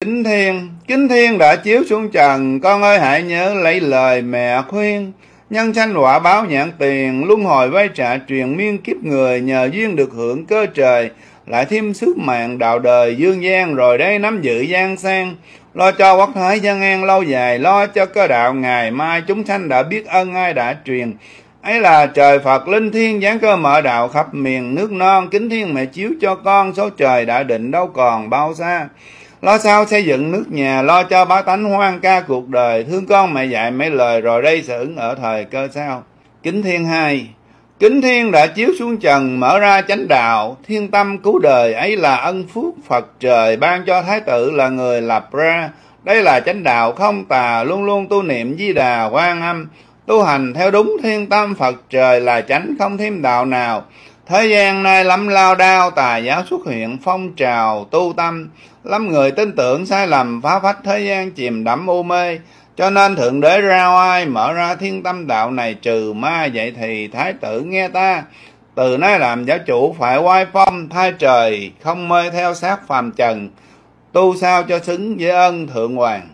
Kính thiên đã chiếu xuống trần, con ơi hãy nhớ lấy lời mẹ khuyên. Nhân sanh quả báo nhãn tiền, luân hồi vay trả truyền miên kiếp người, nhờ duyên được hưởng cơ trời, lại thêm sức mạng đạo đời dương gian, rồi đây nắm giữ gian sang. Lo cho quốc thái dân an lâu dài, lo cho cơ đạo ngày mai, chúng sanh đã biết ơn ai đã truyền. Ấy là trời Phật linh thiêng giáng cơ mở đạo khắp miền nước non, kính thiên mẹ chiếu cho con, số trời đã định đâu còn bao xa. Lo sao xây dựng nước nhà, lo cho bá tánh hoan ca cuộc đời, thương con mẹ dạy mấy lời, rồi đây sẽ ứng ở thời cơ sao. Kính thiên 2. Kính thiên đã chiếu xuống trần, mở ra chánh đạo, thiên tâm cứu đời, ấy là ân phúc Phật trời ban cho thái tử là người lập ra. Đây là chánh đạo không tà, luôn luôn tu niệm Di Đà Quan Âm, tu hành theo đúng thiên tâm Phật trời là chánh, không thêm đạo nào. Thế gian nay lắm lao đao, tà giáo xuất hiện phong trào tu tâm, lắm người tin tưởng sai lầm, phá phách thế gian chìm đắm u mê. Cho nên thượng đế ra oai, mở ra thiên tâm đạo này trừ ma. Vậy thì thái tử nghe ta, từ nay làm giáo chủ phải oai phong thay trời, không mê theo xác phàm trần, tu sao cho xứng với ân thượng hoàng.